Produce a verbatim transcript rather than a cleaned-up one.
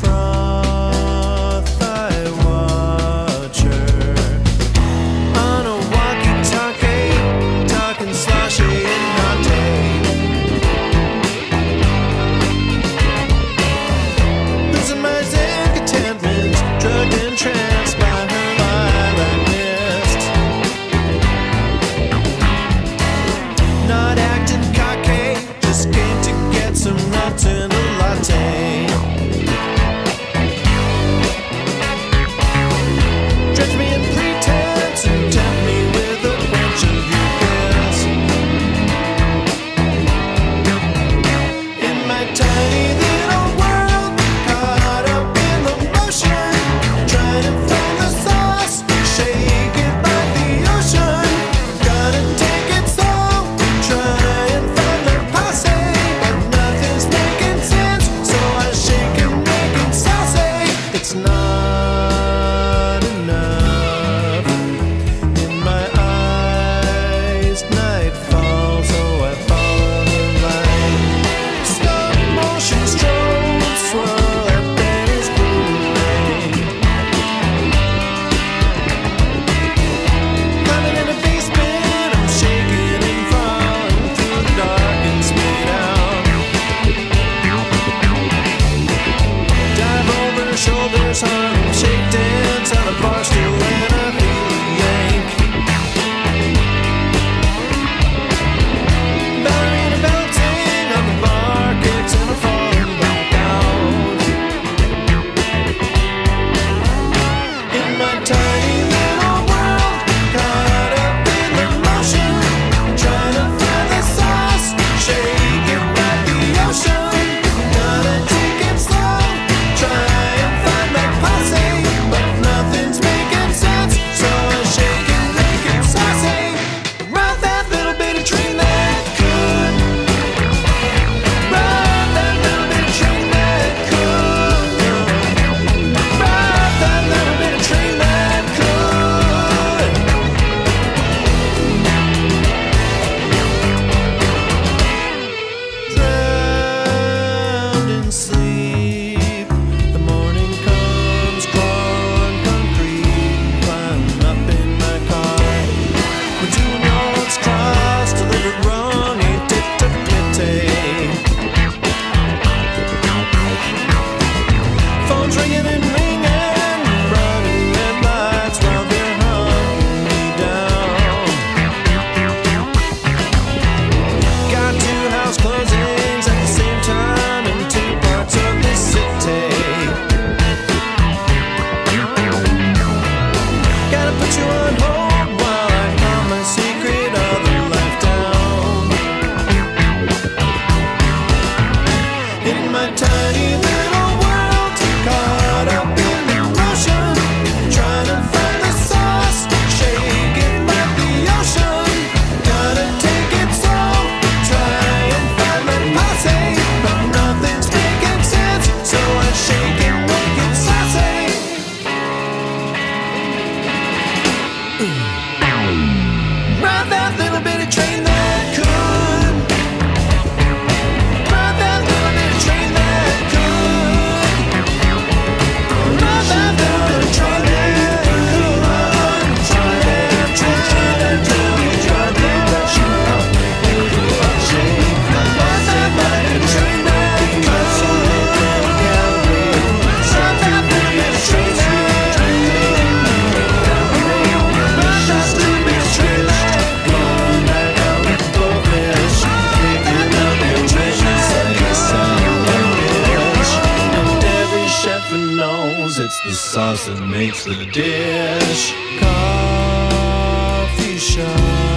froth, I watch her on a walkie-talkie, talking sloshy and naughty. Losing my zen contentment, drugged and tranced by her lilac mist. Not acting cocky, just came to get some nuts in a latte. Drench me in pretense and tempt me with a bunch of your kiss. In my tiny little world, caught up in the motion, trying to find the sauce, shake it by the ocean. Gotta take it slow, try and find the posse, but nothing's making sense, so I shake and make it saucy. It's not enough. In my eyes, night falls, so I follow her line. Stop motion strobe, swirl at Benny's Blu-ray. Climbing in the basement, I'm shaking and falling through the dark and spit out. Dive over her shoulders, hum, shake dance on a bar stool when I feel a yank. Ballerina belting on the bar, kicks and a falling back out. In my tiny little world, caught up in the motion, trying to find the sauce, shake it like the ocean. Gotta take it slow, try and find my posse, but nothing's making sense, so I shake and make it saucy. Ride that little bitty train that could, ride that little bitty train that could, ride that little bitty train that could. Drowned in sleep, the morning comes, crawl on concrete, climb up in my car. When two notes cross, delivered wrong, ain't it a pity? Phones ringing and ringing, running red lights while they're hunting me down. Got two house closings at the same time in two parts of the city. Gotta put you on hold while I calm my secret other life down. In my tiny little world, caught up in the motion, trying to find the sauce, shake it like the ocean. Gotta take it slow, try and find my posse, but nothing's making sense, so I shake and make it saucy. Ride that little bitty train that could, ride that little bitty train that could, ride that little bitty train that could. Try that, try that, tell me, try that, that you know, you do a shake. Ride that little train that could, ride that little bitty train that could, ride that little bitty train that could. Back out with blowfish, picking up your treasures like a sandwich. And every chef knows it's the sauce that makes the dish. Coffee shop.